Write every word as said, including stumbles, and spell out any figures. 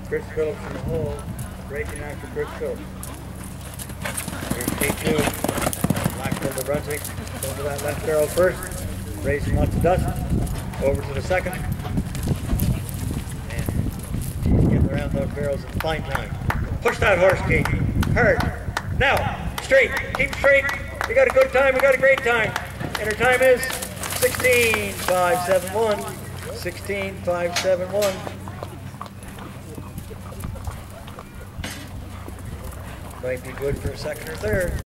Chris Phillips in the hole, racing after Chris Phillips. Here's K two, Black from the Brunswick, over that left barrel first, racing lots of dust, over to the second, and she's getting around those barrels in fine time. Push that horse, Kate, hard. Now, straight, keep straight. We got a good time, we got a great time. And her time is sixteen five seven one. sixteen five seven one. Might be good for a second or third.